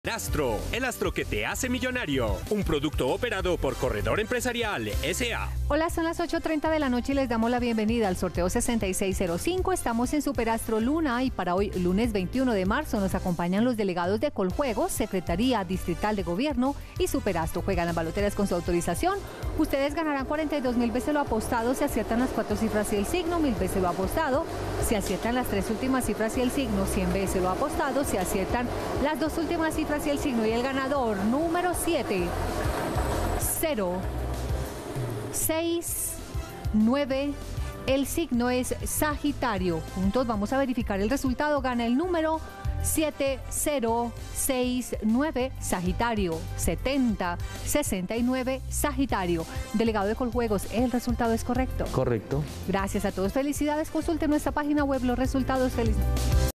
Astro, el astro que te hace millonario. Un producto operado por Corredor Empresarial S.A. Hola, son las 8:30 de la noche y les damos la bienvenida al sorteo 6605. Estamos en Superastro Luna y para hoy, lunes 21 de marzo, nos acompañan los delegados de Coljuegos, Secretaría Distrital de Gobierno y Superastro. Juegan las baloteras con su autorización. Ustedes ganarán 42.000 veces lo apostado si aciertan las 4 cifras y el signo, 1.000 veces lo apostado. Si aciertan las 3 últimas cifras y el signo, 100 veces lo apostado. Si aciertan las 2 últimas cifras y el signo, y el ganador número 7069, el signo es Sagitario. Juntos vamos a verificar el resultado. Gana el número 7069, Sagitario. 7069, Sagitario. Delegado de Coljuegos, ¿el resultado es correcto? Correcto. Gracias a todos, felicidades. Consulte nuestra página web los resultados. Feliz